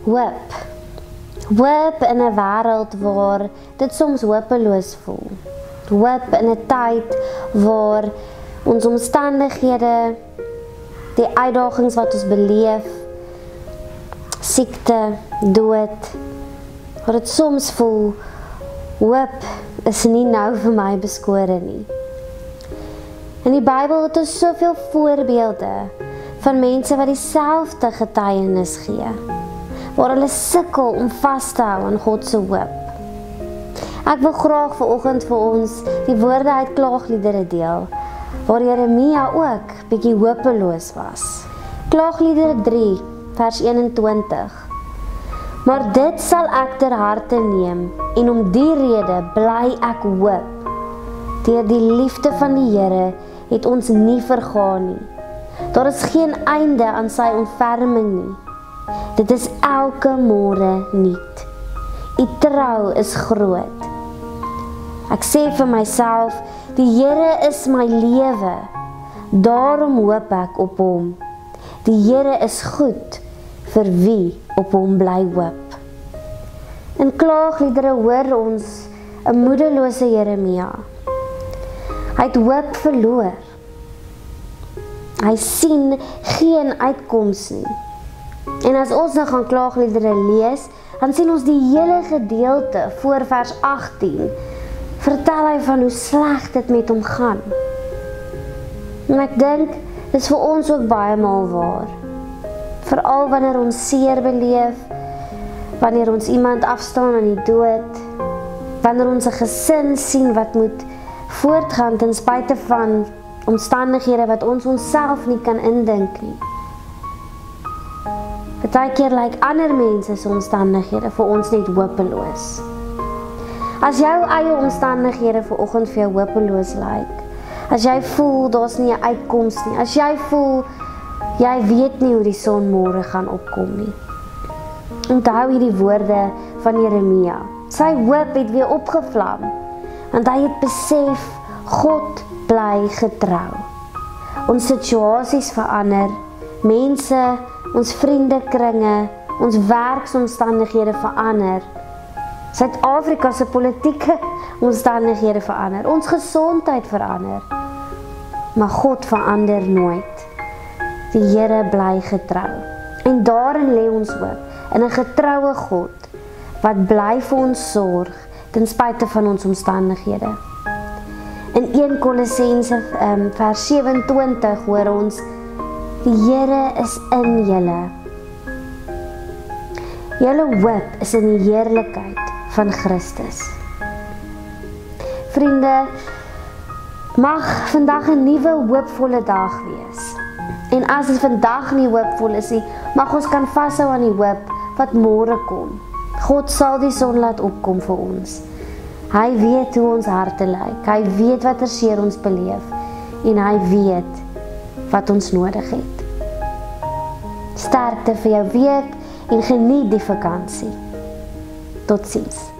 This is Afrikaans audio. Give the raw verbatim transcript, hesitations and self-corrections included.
Hoop. Hoop in 'n wêreld waar dit soms hopeloos voel. Hoop in 'n tyd waar ons omstandighede, die uitdagings wat ons beleef, siekte, dood, waar dit soms voel, hoop is nie nou vir my beskore nie. In die Bybel het ons soveel voorbeelde van mense wat dieselfde getuienis gee, waar hulle sukkel om vas te hou aan God se hoop. Ek wil graag vanoggend vir ons die woorde uit Klaagliedere deel, waar Jeremia ook bietjie hopeloos was. Klaagliedere drie, vers eenentwintig. Maar dit sal ek ter harte neem, en om die rede bly ek hoop. Deur die liefde van die Here het ons nie vergaan nie. Daar is geen einde aan sy ontferming nie. Dit is elke môre nuut. U trou is groot. Ek sê vir myself, die Here is my lewe. Daarom hoop ek op hom. Die Here is goed vir wie op hom bly hoop. In Klaagliedere hoor ons 'n moedelose Jeremia. Hy het hoop verloor. Hy sien geen uitkoms nie. En as ons nou gaan Klaagliedere lees, dan sien ons die hele gedeelte voor vers agttien. Vertel hy van hoe sleg dit met hom gaan. En ek dink, dit is vir ons ook baie maal waar. Veral wanneer ons seer beleef, wanneer ons iemand afstaan aan die dood, wanneer ons 'n gesin sien wat moet voortgaan ten spyte van omstandighede wat ons onsself nie kan indink nie. Partykeer lyk ander mense se omstandighede vir ons net hopeloos. As jou eie omstandighede vanoggend vir jou hopeloos lyk, as jy voel daar's nie 'n uitkoms nie, as jy voel jy weet nie hoe die son môre gaan opkom nie. Onthou hierdie woorde van Jeremia. Sy hoop het weer opgevlam, want hy het besef, God bly getrou. Ons situasies verander, mense, ons vriendekringe, ons werksomstandighede verander. Suid-Afrika se politieke omstandighede verander, ons gesondheid verander. Maar God verander nooit. Die Here bly getrou. En daarin lê ons hoop, in 'n getroue God wat bly vir ons sorg ten spyte van ons omstandighede. In een Kolossense um, vers sewentwintig hoor ons, die Here is in julle. Julle hoop is in die heerlikheid van Christus. Vriende, mag vandag 'n nuwe hoopvolle dag wees. En as dit vandag nie hoopvol is nie, mag ons kan vashou aan die hoop wat môre kom. God sal die son laat opkom vir ons. Hy weet hoe ons harte lyk. Hy weet watter seer ons beleef. En hy weet wat ons nodig het. Sterkte vir jou week en geniet die vakansie. Totsiens.